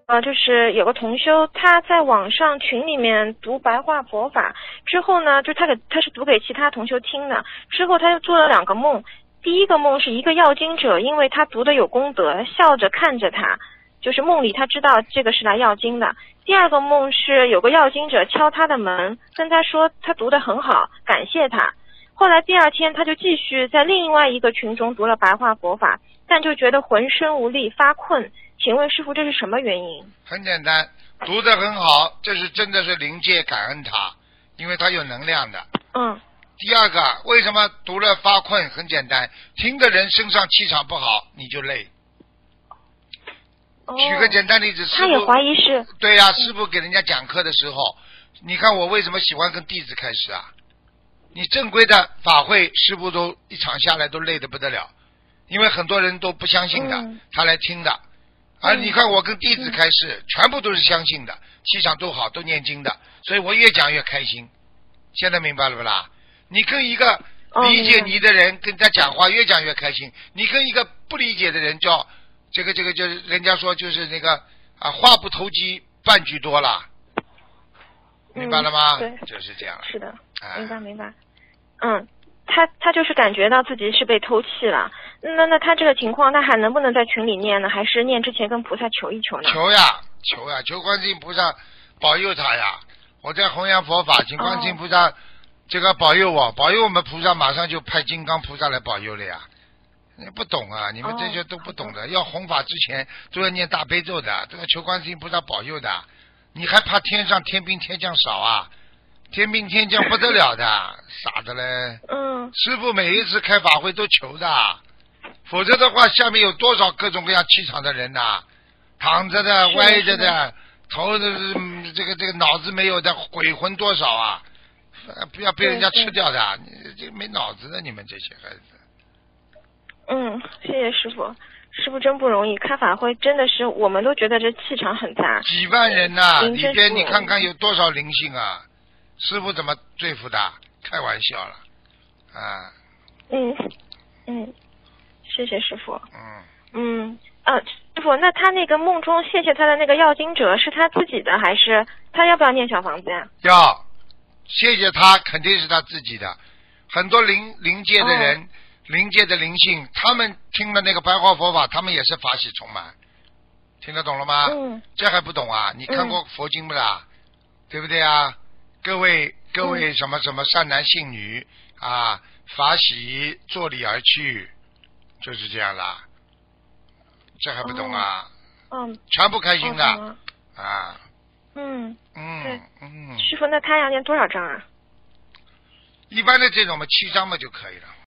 就是有个同修，他在网上群里面读白话佛法之后呢，就他是读给其他同修听的。之后他又做了2个梦，第一个梦是一个要经者，因为他读的有功德，笑着看着他，就是梦里他知道这个是来要经的。第2个梦是有个要经者敲他的门，跟他说他读得很好，感谢他。后来第2天他就继续在另外一个群中读了白话佛法，但就觉得浑身无力发困。请问师父，这是什么原因？ 很简单，读得很好，这是真的是灵界感恩他，因为他有能量的。第2个，为什么读了发困？很简单，听的人身上气场不好，你就累。举个简单例子， 他也怀疑是。 对呀，师父给人家讲课的时候，你看我为什么喜欢跟弟子开始啊？你正规的法会，师父都一场下来都累得不得了，因为很多人都不相信的，他来听的。而你看我跟弟子开示，全部都是相信的，气场都好，都念经的，所以我越讲越开心。现在明白了不啦？你跟一个理解你的人跟他讲话，越讲越开心。你跟一个不理解的人叫这个就是人家说就是那个话不投机半句多了，明白了吗？ 对， 就是这样。 是的，明白。他就是感觉到自己是被偷气了。那他这个情况，他还能不能在群里念呢？还是念之前跟菩萨求一求呢？ 求呀，求观世音菩萨保佑他呀！我在弘扬佛法，请观世音菩萨这个保佑我，保佑我们菩萨马上就派金刚菩萨来保佑了呀！你不懂啊，你们这些都不懂的。要弘法之前都要念大悲咒的，都要求观世音菩萨保佑的。你还怕天上天兵天将少啊？天兵天将不得了的，傻的嘞。师父每一次开法会都求的，否则的话下面有多少各种各样气场的人呐、躺着的、歪着的、头的这个脑子没有的鬼魂多少啊？不要被人家吃掉的，你这没脑子的，你们这些孩子。 谢谢师父。师父真不容易，开法会真的是我们都觉得这气场很大。 几万人呐、里边你看看有多少灵性啊？师父怎么对付的？开玩笑了啊！ 谢谢师父。师父，那他那个梦中谢谢他的那个要经者是他自己的，还是他要不要念小房子呀？ 要，谢谢他肯定是他自己的。很多灵界的人，灵界的灵性，他们听了那个白话佛法，他们也是法喜充满。听得懂了吗？这还不懂啊？你看过佛经不啦？对不对啊？各位什么什么善男信女啊，法喜作礼而去，就是这样啦。这还不懂啊？全部开心的啊。 对。师父，那他要念多少章啊？ 一般的这种嘛，7章嘛就可以了。